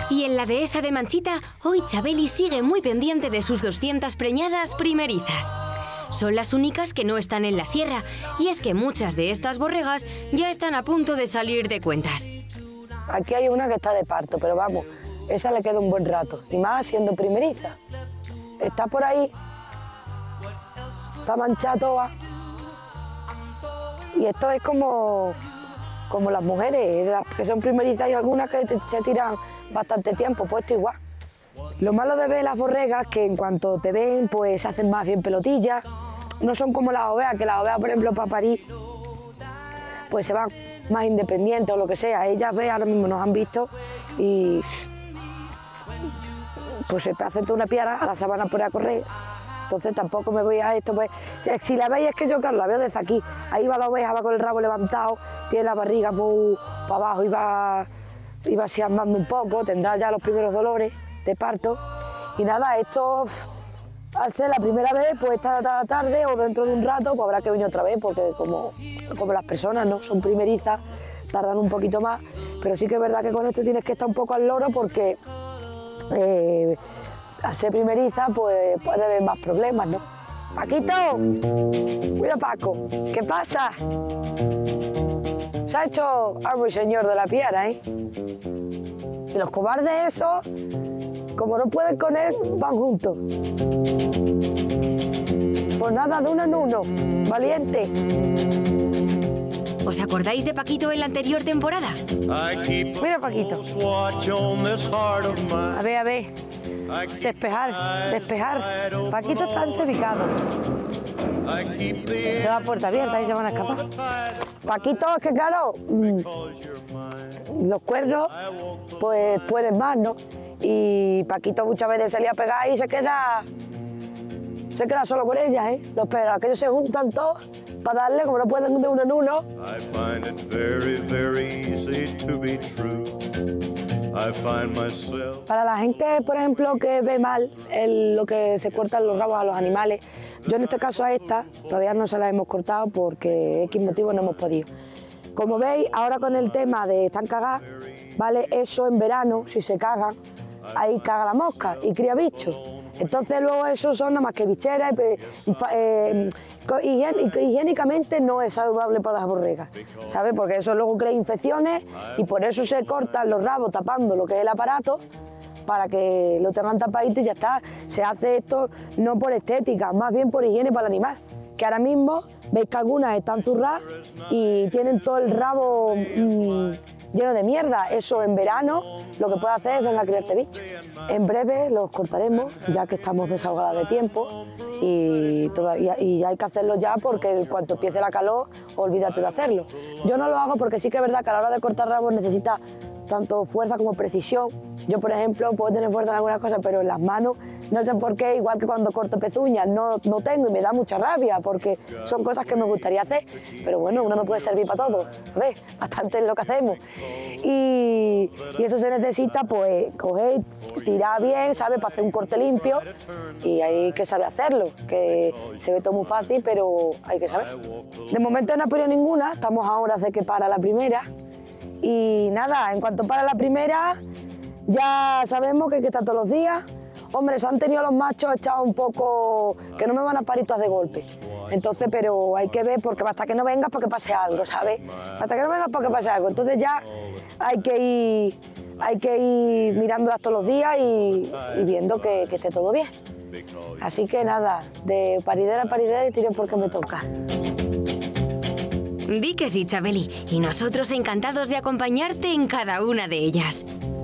Y en la dehesa de Manchita, hoy Chabeli sigue muy pendiente de sus 200 preñadas primerizas. Son las únicas que no están en la sierra, y es que muchas de estas borregas ya están a punto de salir de cuentas. Aquí hay una que está de parto, pero vamos, esa le queda un buen rato, y más siendo primeriza. Está por ahí, está manchada toda, y esto es como las mujeres, las que son primerizas, y algunas que se tiran bastante tiempo, puesto igual. Lo malo de ver las borregas es que en cuanto te ven, pues se hacen más bien pelotillas. No son como las ovejas, que las ovejas, por ejemplo, para parir, pues se van más independientes o lo que sea. Ellas, ve, ahora mismo nos han visto y pues se hacen toda una piara, ahora se van a poner a correr. Entonces tampoco me voy a esto, pues si la veis es que yo, claro, la veo desde aquí. Ahí va la oveja, va con el rabo levantado, tiene la barriga muy para abajo y va así andando un poco, tendrá ya los primeros dolores de parto. Y nada, esto al ser la primera vez, pues esta tarde o dentro de un rato, pues habrá que venir otra vez, porque como las personas no son primerizas, tardan un poquito más, pero sí que es verdad que con esto tienes que estar un poco al loro, porque al ser primeriza, pues puede haber más problemas, ¿no? Paquito, mira Paco, ¿qué pasa? Se ha hecho algo el señor de la piara, ¿eh? Y los cobardes esos, como no pueden con él, van juntos. Pues nada, de uno en uno, valiente. ¿Os acordáis de Paquito en la anterior temporada? Mira Paquito. A ver. Despejar. Paquito está encebicado. Se va a puerta abierta y se van a escapar. Paquito, es que claro, los cuernos pues pueden más, ¿no? Y Paquito muchas veces salía a pegar y se queda solo con ellas, ¿eh? Los perros, aquellos se juntan todos para darle, como no pueden de uno en uno. Para la gente, por ejemplo, que ve mal lo que se cortan los rabos a los animales, yo en este caso a esta todavía no se la hemos cortado porque X motivos no hemos podido. Como veis, ahora con el tema de están cagadas, ¿vale? Eso en verano, si se cagan, ahí caga la mosca y cría bichos. Entonces luego eso son nada más que bicheras, higiénicamente no es saludable para las borregas, ¿sabes? Porque eso luego crea infecciones y por eso se cortan los rabos tapando lo que es el aparato para que lo tengan tapadito y ya está. Se hace esto no por estética, más bien por higiene para el animal, que ahora mismo veis que algunas están zurradas y tienen todo el rabo lleno de mierda. Eso en verano lo que puede hacer es venga a criarte bichos. En breve los cortaremos, ya que estamos desahogadas de tiempo y hay que hacerlo ya porque cuando empiece la calor, olvídate de hacerlo. Yo no lo hago porque sí que es verdad que a la hora de cortar rabos necesita tanto fuerza como precisión. Yo, por ejemplo, puedo tener fuerza en algunas cosas, pero en las manos, no sé por qué, igual que cuando corto pezuñas, no tengo y me da mucha rabia, porque son cosas que me gustaría hacer, pero bueno, uno no puede servir para todo, ¿ves? Bastante es lo que hacemos. Y eso se necesita, pues, coger, tirar bien, ¿sabes? Para hacer un corte limpio, y hay que saber hacerlo, que se ve todo muy fácil, pero hay que saber. De momento no he podido ninguna, estamos a horas de que para la primera, y nada, en cuanto para la primera, ya sabemos que hay que estar todos los días. Hombre, se han tenido los machos echados un poco, que no me van a parir todas de golpe. Entonces, pero hay que ver, porque hasta que no vengas para que pase algo, ¿sabes? Hasta que no vengas para que pase algo. Entonces ya hay que ir mirándolas todos los días y viendo que esté todo bien. Así que nada, de paridera a paridera y tiro porque me toca. Di que sí, Chabeli, y nosotros encantados de acompañarte en cada una de ellas.